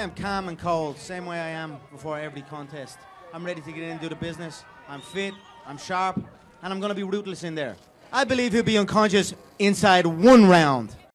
I am calm and cold, same way I am before every contest. I'm ready to get in and do the business. I'm fit, I'm sharp, and I'm going to be ruthless in there. I believe he'll be unconscious inside 1 round.